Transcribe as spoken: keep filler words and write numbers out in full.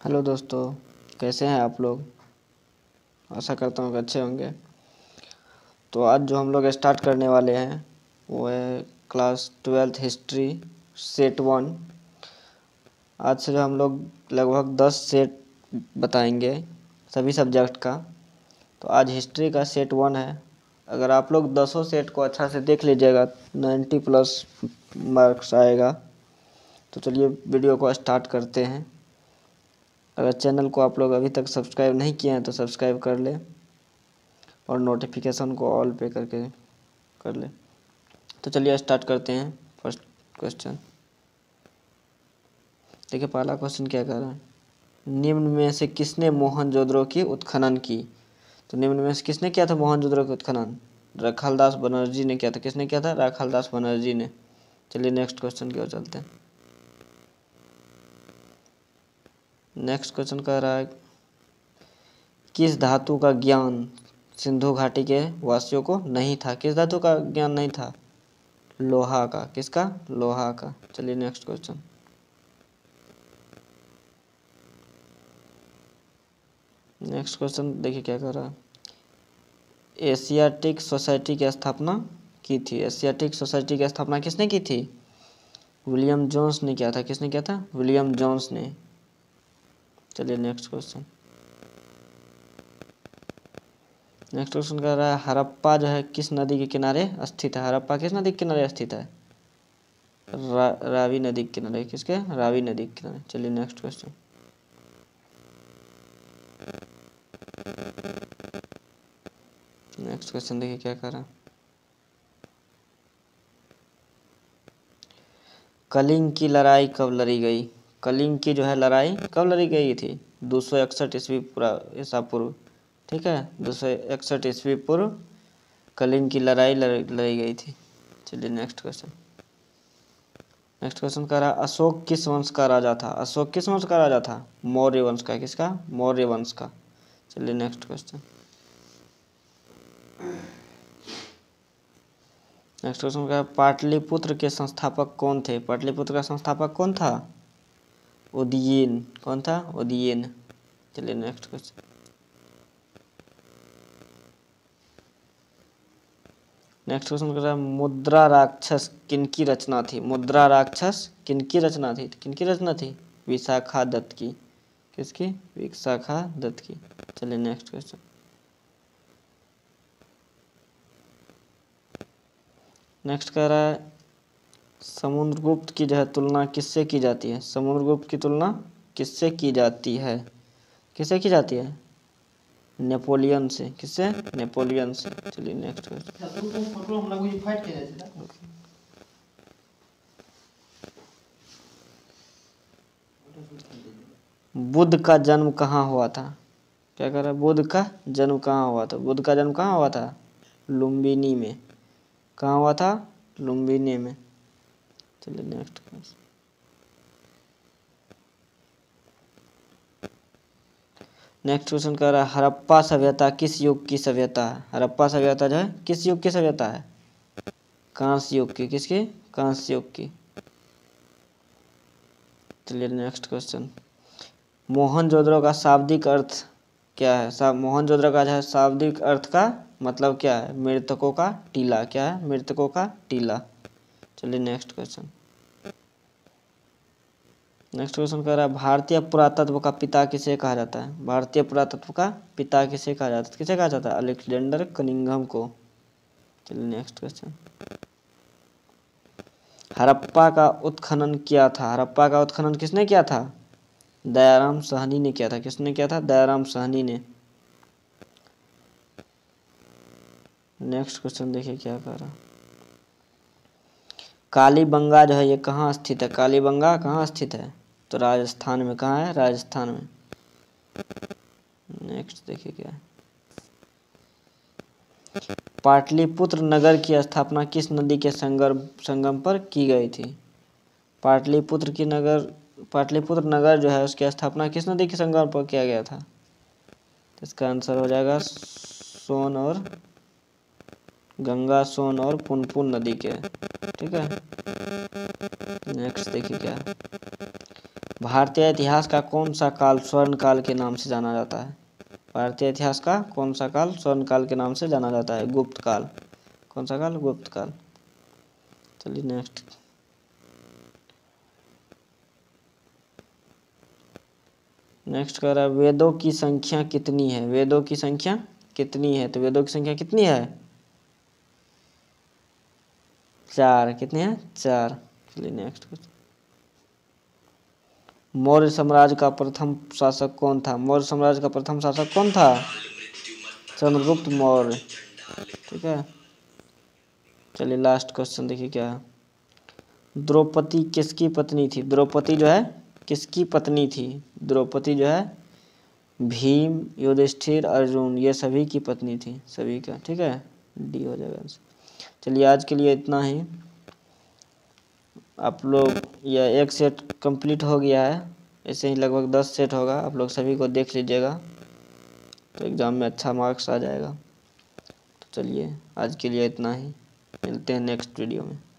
Hello दोस्तों, कैसे हैं आप लोग। आशा करता हूँ कि अच्छे होंगे। तो आज जो हम लोग स्टार्ट करने वाले हैं वो है class twelfth history set one. आज से जो हम लोग लगभग दस सेट बताएंगे सभी सब्जेक्ट का। तो आज हिस्ट्री का सेट वन है। अगर आप लोग दसों सेट को अच्छा से देख लीजिएगा नाइन्टी प्लस मार्क्स आएगा। तो चलिए वीडियो को स्टार्ट करते हैं। अगर चैनल को आप लोग अभी तक सब्सक्राइब नहीं किए हैं तो सब्सक्राइब कर लें और नोटिफिकेशन को ऑल पे करके कर लें। तो चलिए स्टार्ट करते हैं। फर्स्ट क्वेश्चन देखिए, पहला क्वेश्चन क्या कह रहा है, निम्न में से किसने मोहनजोदड़ो की उत्खनन की। तो निम्न में से किसने किया था मोहनजोदड़ो की उत्खनन। राखालदास बनर्जी ने किया था। किसने किया था? राखालदास बनर्जी ने। चलिए नेक्स्ट क्वेश्चन की ओर चलते हैं। नेक्स्ट क्वेश्चन कह रहा है, किस धातु का ज्ञान सिंधु घाटी के वासियों को नहीं था। किस धातु का ज्ञान नहीं था? लोहा का। किसका? लोहा का। चलिए नेक्स्ट क्वेश्चन। नेक्स्ट क्वेश्चन देखिए क्या कर रहा है, एशियाटिक सोसाइटी की स्थापना की थी। एशियाटिक सोसाइटी की स्थापना किसने की थी? विलियम जोन्स ने किया था। किसने किया था? विलियम जोन्स ने। चलिए नेक्स्ट क्वेश्चन। नेक्स्ट क्वेश्चन कह रहा है, हड़प्पा जो है किस नदी के किनारे स्थित है। हड़प्पा किस नदी के किनारे स्थित है? रा, रावी नदी के किनारे। किसके? रावी नदी के किनारे। चलिए नेक्स्ट क्वेश्चन। नेक्स्ट क्वेश्चन देखिए क्या कर रहा है, कलिंग की लड़ाई कब लड़ी गई। कलिंग की जो है लड़ाई कब लड़ी गई थी? दो सौ इकसठ ईस्वी पूरा ईसा पूर्व। ठीक है, दो सौ इकसठ ईस्वी पूर्व कलिंग की लड़ाई लड़ी गई थी। चलिए नेक्स्ट क्वेश्चन। नेक्स्ट क्वेश्चन कह रहा है, अशोक किस वंश का राजा था। अशोक किस वंश का राजा था? मौर्य वंश का। किसका? मौर्य वंश का। चलिए नेक्स्ट क्वेश्चन। नेक्स्ट क्वेश्चन का, पाटलिपुत्र के संस्थापक कौन थे। पाटलिपुत्र का संस्थापक कौन था? उदयन। कौन था? उदयन। चलिए नेक्स्ट क्वेश्चन। नेक्स्ट क्वेश्चन कर रहा है, मुद्रा राक्षस किनकी रचना थी। मुद्रा राक्षस किनकी रचना थी? किनकी रचना थी? विशाखा दत्त की। किसकी? विशाखा दत्त की। चलिए नेक्स्ट क्वेश्चन। नेक्स्ट कह रहा है, समुद्रगुप्त की जो है तुलना किससे की जाती है। समुद्रगुप्त की तुलना किससे की जाती है? किससे की जाती है? नेपोलियन से। किससे? नेपोलियन से। चलिए नेक्स्ट क्वेश्चन। बुद्ध का जन्म कहाँ हुआ था। क्या कह रहा है, बुद्ध का जन्म कहाँ हुआ था। बुद्ध का जन्म कहाँ हुआ था? लुम्बिनी में। कहाँ हुआ था? लुम्बिनी में। चलिए नेक्स्ट क्वेश्चन। नेक्स्ट क्वेश्चन कह रहा है, हड़प्पा सभ्यता किस युग की सभ्यता है। हड़प्पा सभ्यता जो है किस युग की सभ्यता है? कांस्य युग की। किसकी? कांस्य युग की। चलिए नेक्स्ट क्वेश्चन। मोहनजोदड़ो का शाब्दिक अर्थ क्या है। मोहनजोदड़ो का जो है शाब्दिक अर्थ का मतलब क्या है? मृतकों का टीला। क्या है? मृतकों का टीला। चलिए नेक्स्ट क्वेश्चन। नेक्स्ट क्वेश्चन कह रहा है, भारतीय पुरातत्व का पिता किसे कहा जाता है। भारतीय पुरातत्व का पिता किसे कहा जाता है? किसे कहा जाता है? अलेक्जेंडर कनिंघम को। चलिए नेक्स्ट क्वेश्चन। हड़प्पा का उत्खनन किया था। हड़प्पा का उत्खनन किसने किया था? दयाराम साहनी ने किया था। किसने किया था? दयाराम साहनी ने। नेक्स्ट क्वेश्चन देखिए क्या कर रहा है, कालीबंगा जो है ये कहाँ स्थित है। कालीबंगा कहाँ स्थित है? तो राजस्थान में। कहाँ है? राजस्थान में। नेक्स्ट देखिए क्या है, पाटलिपुत्र नगर की स्थापना किस नदी के संगम संगम पर की गई थी। पाटलिपुत्र की नगर पाटलिपुत्र नगर जो है उसकी स्थापना किस नदी के संगम पर किया गया था। तो इसका आंसर हो जाएगा सोन और गंगा, सोन और पुनपुन नदी के। ठीक है, नेक्स्ट देखिए क्या, भारतीय इतिहास का कौन सा काल स्वर्ण काल के नाम से जाना जाता है? भारतीय इतिहास का कौन सा काल स्वर्ण काल के नाम से जाना जाता है? गुप्त काल। कौन सा काल? गुप्त काल। चलिए नेक्स्ट। नेक्स्ट कर रहा है वेदों की संख्या कितनी है? वेदों की संख्या कितनी है? तो वेदों की संख्या कितनी है? चार। कितनी है? चार। चलिए नेक्स्ट। मौर्य साम्राज्य का प्रथम शासक कौन था? मौर्य साम्राज्य का प्रथम शासक कौन था? चंद्रगुप्त मौर्य। ठीक है। चलिए लास्ट क्वेश्चन देखिए क्या है। द्रौपदी किसकी पत्नी थी? द्रौपदी जो है किसकी पत्नी थी? द्रौपदी जो है भीम, युधिष्ठिर, अर्जुन ये सभी की पत्नी थी, सभी का। ठीक है, डी हो जाएगा आंसर। चलिए आज के लिए इतना ही। आप लोग यह एक सेट कंप्लीट हो गया है, ऐसे ही लगभग दस सेट होगा। आप लोग सभी को देख लीजिएगा तो एग्ज़ाम में अच्छा मार्क्स आ जाएगा। तो चलिए आज के लिए इतना ही, मिलते हैं नेक्स्ट वीडियो में।